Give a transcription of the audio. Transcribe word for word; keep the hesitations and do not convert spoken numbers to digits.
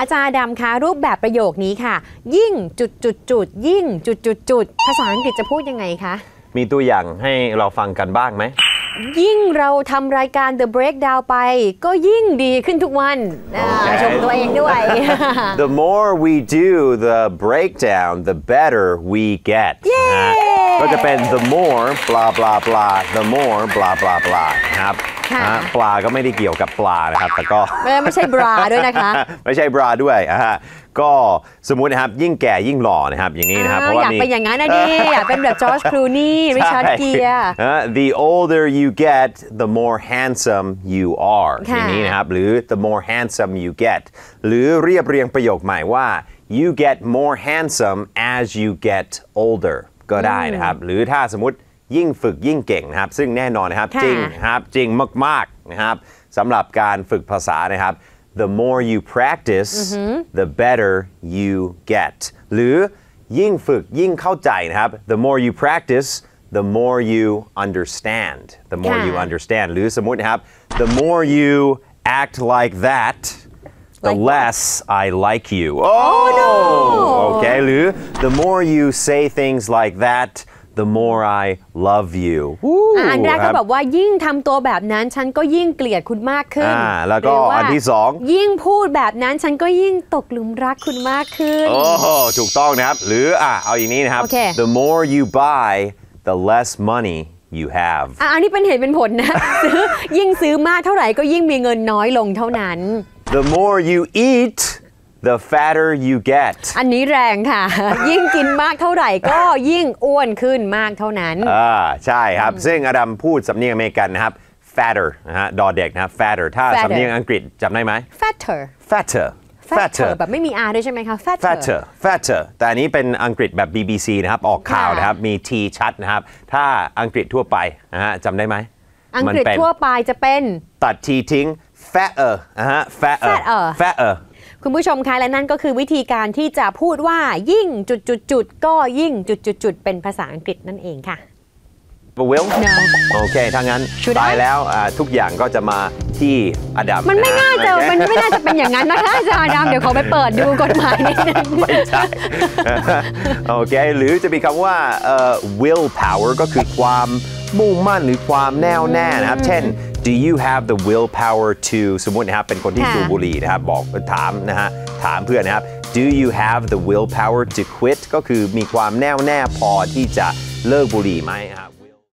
อาจารย์ดำคะรูปแบบประโยคนี้ค่ะยิ่งจุดจุดจุดยิ่งจุดจุดจุดภาษาอังกฤษจะพูดยังไงคะมีตัวอย่างให้เราฟังกันบ้างไหมยิ่งเราทำรายการ The Breakdown ไปก็ยิ่งดีขึ้นทุกวันชมตัวเองด้วย The more we do the breakdown the better we get ก็จะเป็น the more blah blah blah the more blah blah blah นะครับปลาก็ไม่ได้เกี่ยวกับปลานะครับแต่ก็ไม่ใช่บราด้วยนะคะไม่ใช่บราด้วยอ่ะก็สมมุตินะครับยิ่งแก่ยิ่งหล่อนะครับอย่างนี้นะครับเพราะว่าอยากเป็นอย่างนั้นนะดิอยากเป็นแบบจอร์จคลูนี่ริชาร์ดเกียร์ The older you get the more handsome you are อย่างนี้นะครับหรือ the more handsome you get หรือเรียบเรียงประโยคใหม่ว่า you get more handsome as you get older ก็ได้นะครับหรือถ้าสมมติยิ่งฝึกยิ่งเก่งนะครับซึ่งแน่นอนนะครับจริงนะครับจริงมากๆนะครับสำหรับการฝึกภาษานะครับThe more you practice, mm-hmm. the better you get. หรือยิ่งฝึกยิ่งเข้าใจนะครับ The more you practice, the more you understand. The more you understand. หรือสมมุตินะครับ The more you act like that, the like less I like you. Oh, oh no! Okay. หรือ The more you say things like that,The more I love you อันแรกก็แบบว่ายิ่งทำตัวแบบนั้นฉันก็ยิ่งเกลียดคุณมากขึ้นอ่าแล้วก็อันที่สองยิ่งพูดแบบนั้นฉันก็ยิ่งตกหลุมรักคุณมากขึ้นโอ้ถูกต้องนะครับหรืออ่ะเอาอย่างนี้นะครับ okay. The more you buy the less money you have อ่ะอันนี้เป็นเหตุเป็นผลนะ ยิ่งซื้อมากเท่าไหร่ก็ยิ่งมีเงินน้อยลงเท่านั้น The more you eat the fatter you get อันนี้แรงค่ะ ยิ่งกินมากเท่าไหร่ก็ยิ่งอ้วนขึ้นมากเท่านั้นอ่าใช่ครับซึ่งอดัมพูดสำเนียงอเมริกันนะครับ fatter นะฮะดอเด็กนะครับ fatter ถ้าสำเนียงอังกฤษจำได้ไหม fatter fatter fatter แบบไม่มี r ด้วยใช่ไหมคะ fatter fatter แต่อันนี้เป็นอังกฤษแบบ บี บี ซี นะครับออกข่าวนะครับมี t ชัดนะครับถ้าอังกฤษทั่วไปนะฮะจำได้ไหมอังกฤษทั่วไปจะเป็นตัด t ทิ้ง fatter นะฮะ fatter fatter คุณผู้ชมคะและนั่นก็คือวิธีการที่จะพูดว่ายิ่งจุดจุดจุดก็ยิ่งจุดจุดจุดเป็นภาษาอังกฤษนั่นเองค่ะ Will no โอเคถ้างั้นตายแล้วทุกอย่างก็จะมาที่อดัมมันไม่น่าจะมันไม่น่าจะเป็นอย่างนั้นนะคะอาจารย์อดัมเดี๋ยวเขาไปเปิดดูกฎหมายนิดนึงไม่ใช่โอเคหรือจะมีคำว่า will power ก็คือความมุ่งมั่นหรือความแน่วแน่นะครับเช่นDo you have the willpower to สมมุตินะครับเป็นคนที่สูบบุหรี่นะครับบอกถามนะฮะถามเพื่อนนะครับ Do you have the willpower to quit ก็คือมีความแน่วแน่พอที่จะเลิกบุหรี่ไหมครับ